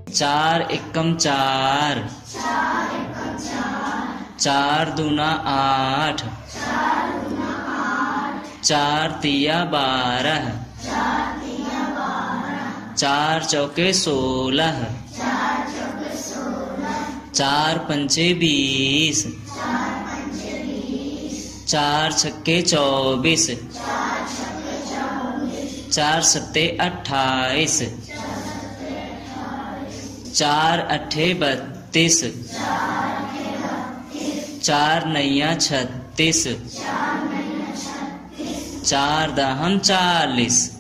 चार एकम चार, चार दूना आठ, चार तिया 12, चार चौके 16, चार पंचे 20, चार छक्के 24, चार सत्ते 28, चार अट्ठे 32, चार नैया 36, चार दहम 40।